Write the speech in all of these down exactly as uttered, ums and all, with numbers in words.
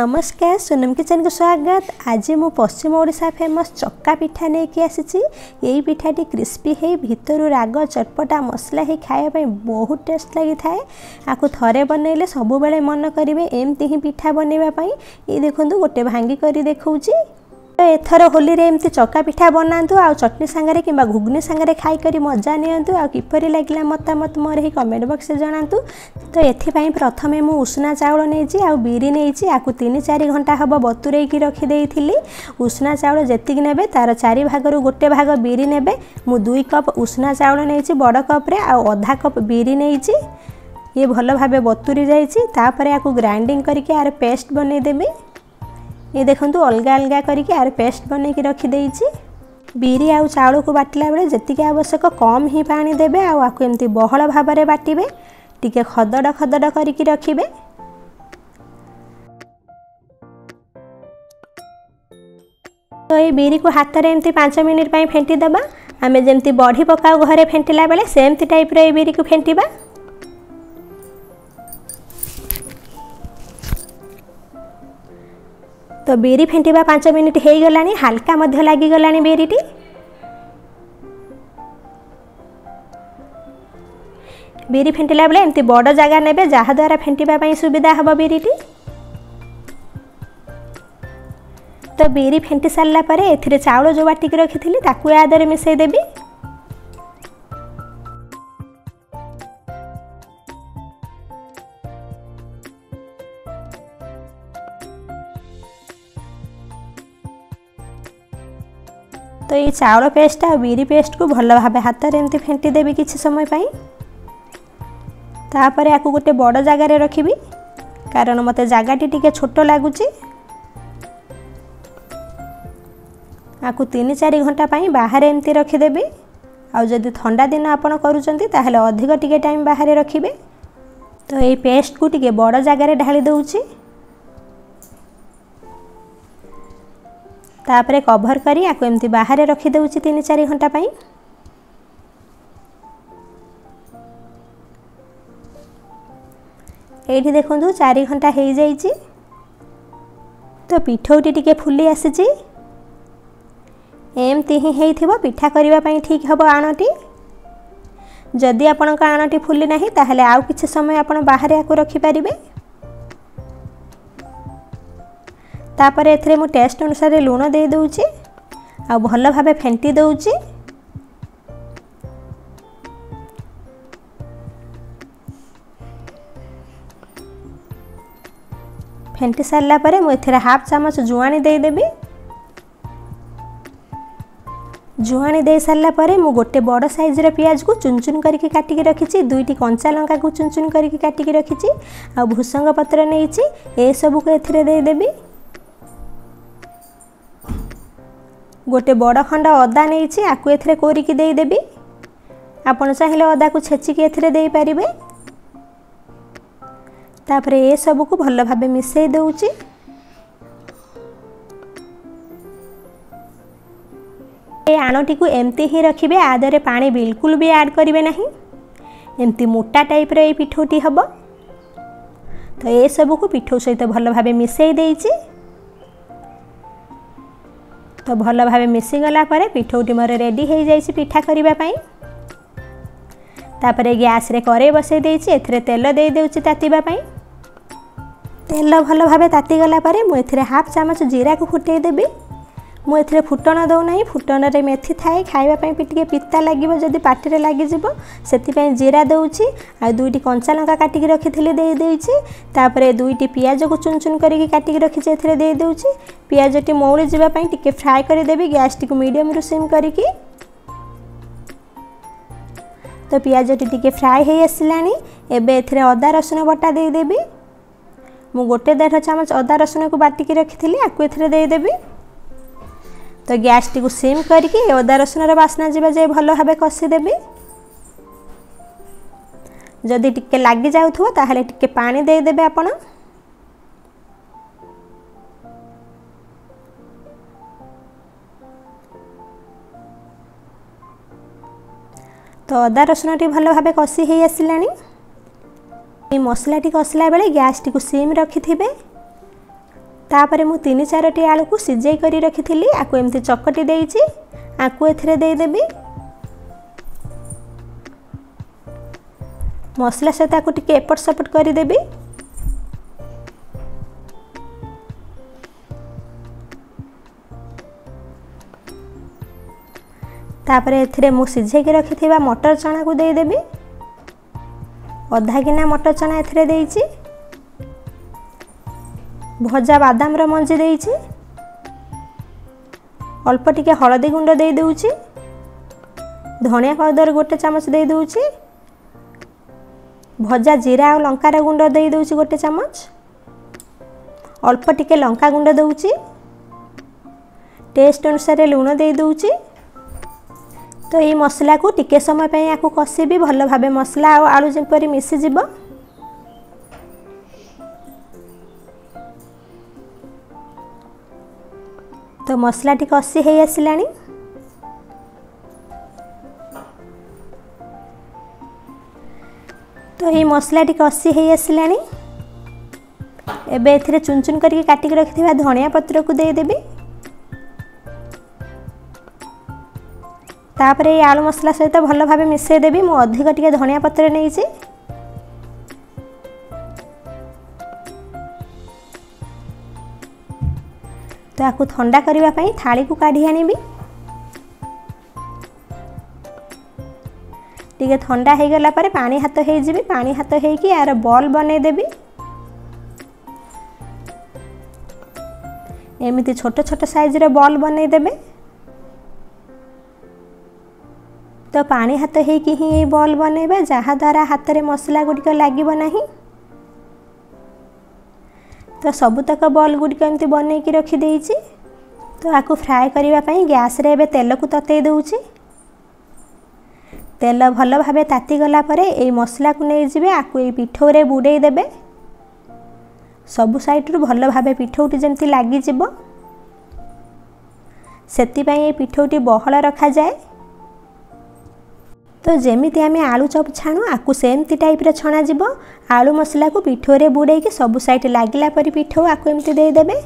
नमस्कार सोनम किचन को स्वागत। आज मु पश्चिम ओडिशा फेमस चक्का पिठा लेके आसी। यही पिठाटी क्रिस्पी है भितर राग चटपटा मसला है खाया बहुत टेस्ट लगी थाए। आपको थरे बनइले सब बेले मन करेंगे एमती ही पिठा बनवाई। ये देखो गोटे भांगी कर देखा तो एथर होली रे एमती चक्का पिठा बनातु आ चटनी सांगरे कि घुगनी सांगरे खाई करी मजा नियंतु आ किपरि लागला मतामत मोर ही कमेंट बॉक्स में जणातु। तो एथिपाई प्रथमे मु उषुना चाउल नेइछि आ बिरी नेइछि आकु तीन चार घंटा हब बतुरेई की रखी देइथिली। उषुना चाउल जेतिक नेबे तार चारि भागरु गोटे भाग बिरी नेबे। मु दुई कप उषुना चाउल नेइछि बड़ कप रे आ आधा कप बिरी नेइछि। ये भल भाबे बतुरी जाइछि। तापरे आकु ग्राइंडिंग करके आर पेस्ट बनै देबी। ये देखंतु अलग अलग करके आर पेस्ट बनै की रखी देइछि। बिरी आउ चाउल को बाटिला बेले जेतिके आवश्यक कम ही पानी देबे आ आकु एमती बहळ भाबरे बाटिबे। टिके खदड खदड करके रखिबे। तो ये बिरी को हाथ रे एमती पाँच मिनिट पई फेंटी दबा। आमे जेमती बढी पकाउ घरे फेंटिला बेले सेमती टाइप रे बिरी को फेंटिबा। तो बिरी फेंटिबा पाँच मिनिट हो गलानी। हल्का मध्य लगी गलानी बिरीटी। बिरी फेंटिला बेले एमती बड़ जगह नेबे जहा द्वारा फेंटिबा पई सुविधा हबो बिरीटी। तो बिरी फेंटी सारला परे एथिरे चाउल जो बाटी के रखिथिली ताकू आदरे मिसई देबी। तो ये चाउल पेस्ट आ बिरी पेस्ट को भल भाव हाथ में एमती फेंटी देवी किसी समय पाई। तापर आकु गोटे बड़ जगार रखी कारण मत जगाटी टिके छोट लगुच। आकु तीन चार घंटा पाई बाहर एमती रखीदेवी। आउ जदि ठंडा दिन आपन करूचंती ताहले अधिक टिके टाइम बाहर रखिबे। तो ये पेस्ट को टिके बड़ जगार ढाली दउची। तापरे कभर करी आकु एमती बाहर रखी देउची तीन चार घंटा पाई। एठी देखंतु चार घंटा हो जाइछि। तो पिठौटी टिके फुली आसीछि। एमती ही हेइथिबो पिठा करिबा पई ठीक हबो आणटी। जदि आपनक आणटी फुली नाही ताहले आउ किछि समय आपन बाहर आकु रखि परिबे। तापर एथरे मु टेस्ट अनुसार लूण दे दूची आ भल भाबे फेंटी दूची। फेंटी सारला परे मु एथरे हाफ चामच जुआनी दे देबी। जुआनी दे सारला परे मु गोटे बड़ साइज रे प्याज को चुन चुन करके काटी के रखिछि। दुईटी कंचा लंका को चुन चुन करके काटी के रखिछि। आ भुसंग पत्र नेइछि ए सब को एथरे दे देबी। गोटे बड़ खंड अदा नहीं आकु एथरे कोरिकी दे देबी। आपन चाहिले अदा को छेचिकी एथरे दे पारिबे। तापरे ए सब को भल भाबे मिसई दउची। ए आणटी को एमती ही रखिबे। आदरे पानी बिल्कुल भी ऐड करिवे नहीं। एमती मोटा टाइप रे पिठौटी हबो। तो ए सब को पिठौ सहित भल भाबे मिसई देइची। तो भल भाव मिसी गला परे पिठौटी मोर रेडी हो जाइए पिठा करिबा पई। तापरे गैस रे कड़े बसई देइछि। एथरे तेल दे देउछि तातीबा पई। तेल भल भाव ताती गला परे मु एथरे हाफ चामच जीरा को फुटई देबी। मु एथरे फुटण दउ नाही। फुटण रे मेथी थाए खाइबा पई टिके पिता लागिबो जदि पाटी रे लागि जिवो सेति पई जीरा दउछि। आ दुईटी कंचा लंका काटी के रखिथिले दे देइछि। तापरे दुईटी पियाज को चुन चुन करके काटी के रखिछि एथरे दे देउछि। पियाज टी मौली जिबा पई टिके फ्राई कर देबी गैस टी को मीडियम रु सिम करके। तो पियाज टी टिके फ्राई हे आसिलानी। एबे एथरे अदा रसुन बटा दे देबी। मु गोटे डेढ़ चामच अदा रसुन को बाटी के रखिथिली आकु एथरे दे देबी। तो गैस टी को सिम करके अदा रसुन रे बास्ना जिबा जे भल भाबे कसी देबी। जदि टिके लागि जाउथो ताहले टिके पानी दे देबे आपण। तो अदा रसुन टी भल भाबे कसी हे आसिलानी। ए मसला टी कसला बेले गैस टी को सिम रखी थिबे। तापर मु तीन चारोटी आलू को सिझाई करी रखी आकु एमती चकटी देइछि आकु एथिरे दे देबी मसला सहित आकु टिके एपट सपट करी देबी तापर एथिरे मु सिझाई के रखिथिबा मटर चना को दे देबी अधा गिना मटर चना एथिरे देइछि भजा बादाम रो मंजी देइछि अल्प टिके हळदी गुंड दे देउछि धनिया पाउडर गोटे चमच दे देउछि भजा जीरा और लंका रो गुंड दे देउछि गोटे चमच अल्प टिके लंका गुंड देउछि टेस्ट अनुसार लूण दे देउछि तो ये मसला को टिके समय पे याकू कषिबी भल भाबे मसला और आलू जेपरी मिसी जिवो तो मसला टी कषि हे आसिलानी तो ये मसला टी कषि हे आसिलानी एबे एथिरे चुन चुन करके काटी के रखिथिबा धनिया पत्र को दे देबी तापर ये आलू मसला सहित भल भाबे मिसई देबी मु अधिक टिके धनिया पत्र नेइछि तो आकु ठंडा करबा पई थाली को काढी आनिबी टिके ठंडा हे गला पारे पानी हाथ हे जिबी पानी हाथ हे कि यार बॉल बने देबी एमिति छोट छोट साइज रे बॉल बने देबे तो पानी हाथ हे कि ही ये बॉल बनेबे जहा द्वारा हाथ रे मसला गुडिक लागिबो नाही तो सबुतक बॉल गुडिक एमती बनै कि रखी देइछि तो आकु फ्राई करिवा पई गैस रे एबे तेल को ततै देउछि तेल भल भाबे ताती गला परे ए मसला को नै जिबे आकु ए पिठौ रे बुडै देबे सब साइड रु भल भाबे पिठौटी जेमती लागि जिवो सेति पई ए पिठौटी बहळ रखा जाए तो जेमिति आमे आलू चप छाणु आकु सेमती टाइप रे छणा जिवो आलू मसला को पिठो रे बुडै के सब साइड लागिला परी पिठो आकु एमती दे देबे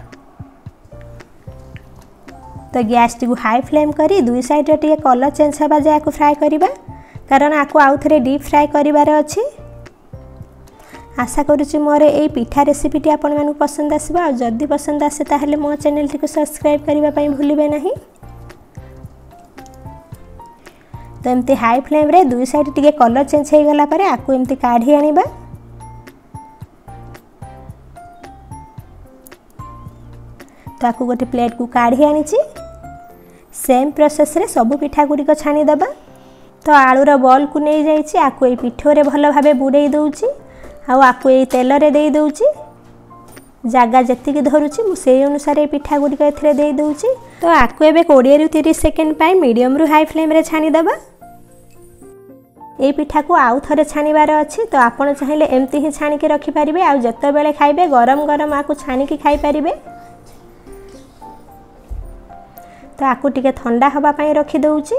तो गैस टी को हाई फ्लेम करी दुई साइड रे टिके कलर चेंज हेबा जे आकु फ्राई करिबा कारण आकु आउ थरे डीप फ्राई करिबार अछि आशा करूची मोर ए पिठा रेसिपी टी आपन मानु पसंद आसीबा और जदी पसंद आसे ताहले मो चैनल टी को सब्सक्राइब करिबा पई भूलिबे नाही तो एमती हाई फ्लेम रे दुई साइड टिके कलर चेंज हे गला परे आकु एमती काढी आनिबा तो आकु गोटे प्लेट को काढी आनिछि सेम प्रोसेस रे सब पिठा गुडी को छानी दबा तो आलू रो बॉल को नै जाईछि आकु ए पिठो रे भल भाबे बुडै दउछि आ आकु ए तेल रे देई दउछि जागा जति के धरुछि मु सेही अनुसार ए पिठा गुडी को एथरे देई दउछि तो आकु एबे बीस रु तीस सेकंड पाई मीडियम रु हाई फ्लेम रे छानी दबा ए पिठा को आउ थरे छानिबार अछि तो आपण चाहिले एमती ही छानी के रखि परिबे आ जत्तो बेले खाइबे गरम गरम आकु छानी के खाइ परिबे तो आकु टिके ठंडा हबा पई रखि दउछि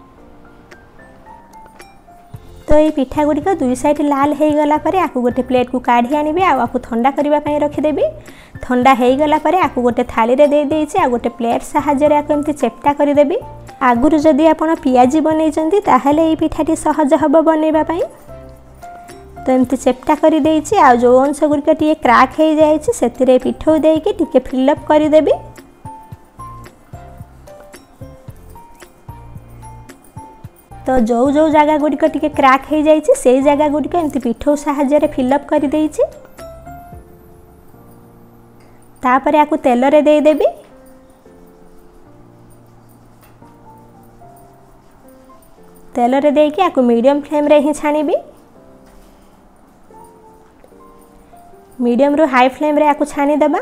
तो ये पिठा गुडी को दुई साइड लाल हे गला परे आकु गोटे प्लेट को काढी आनिबे आ आकु ठंडा करबा पई रखि देबी ठंडा हे गला परे आकु गोटे थाली रे दे देइछि आ गोटे प्लेट सहाय्य रे आकु एमती चेपटा करि देबी आगुरु जदी आपण पियाजी बनै चंती ताहले ए पिठाटी सहज हबो बनेबा पई तो एमती चेपटा करि देइछि आ जो अंश गुडी को टिके क्रैक हे जाइछि सेतिरे पिठौ देई के टिके फिल अप करि देबी तो जो जो जगह गुडी को टिके क्रैक हे जाइछि सेही जगह गुडी को एमती पिठौ सहाय्य रे फिल अप करि देइछि तापरे आकु तेल रे दे देबी तेल रे देकी आकु मीडियम फ्लेम रे ही छानिबी मीडियम रु हाई फ्लेम रे आकु छानी देबा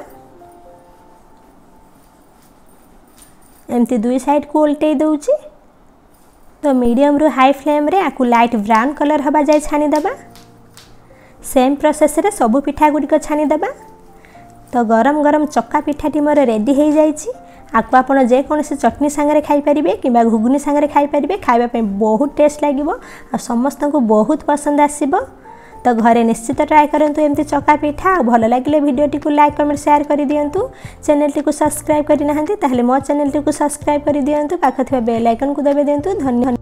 एमती दुई साइड को उल्टे दउछि तो मीडियम रु हाई फ्लेम रे आकु लाइट ब्राउन कलर हबा जाय छानी देबा सेम प्रोसेस रे सब पिठा गुडी को छानी देबा तो गरम गरम चक्का पिठाटी मोर रेडी हो जाइछि आकु आपण जे कोनसे चटनी संगे खाई परिबे किबा घुगनी संगे खाई परिबे खाइबा पे बहुत टेस्ट लागिवो आ समस्त को बहुत पसंद आसीबो तो घरे निश्चित ट्राए करंतु एमती चका पिठा। भल लगे भिडियोटी को लाइक कमेंट शेयर कर दियंतु। चैनल टी को सब्सक्राइब करि नाहंती ताहले मो चैनल टी को सब्सक्राइब कर दियंतु। पाख थिबा बेल आइकन को दबे दियंतु। धन्यवाद।